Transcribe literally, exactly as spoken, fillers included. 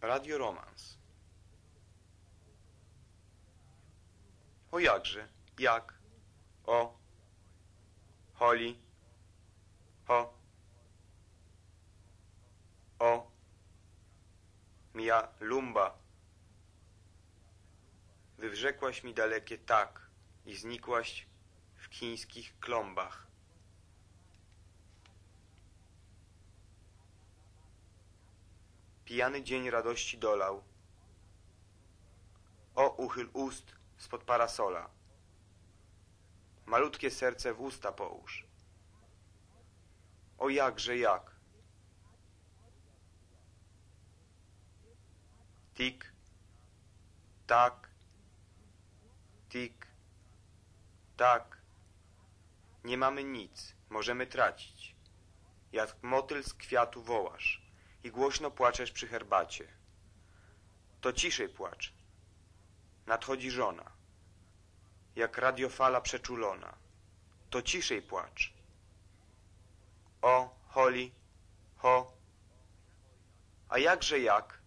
Radio Romans. O jakże, jak, o, holi, ho, o, mia lumba. Wywrzekłaś mi dalekie tak i znikłaś w chińskich klombach. Pijany dzień radości dolał. O, uchyl ust spod parasola. Malutkie serce w usta połóż. O jakże jak. Tik, tak, tik, tak. Nie mamy nic, możemy tracić. Jak motyl z kwiatu wołasz i głośno płaczesz przy herbacie. To ciszej płacz. Nadchodzi żona. Jak radiofala przeczulona. To ciszej płacz. O, holi, ho. A jakże jak?